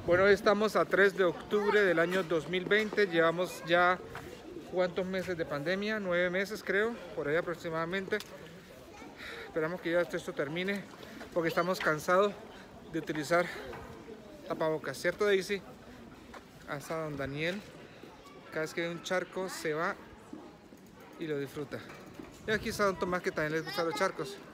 Bueno, hoy estamos a 3 de octubre del año 2020. Llevamos ya, ¿cuántos meses de pandemia? 9 meses creo, por ahí aproximadamente. Esperamos que ya esto termine porque estamos cansados de utilizar tapabocas, ¿cierto, Daisy? Hasta don Daniel, cada vez que hay un charco se va y lo disfruta. Y aquí está don Tomás, que también les gustan los charcos.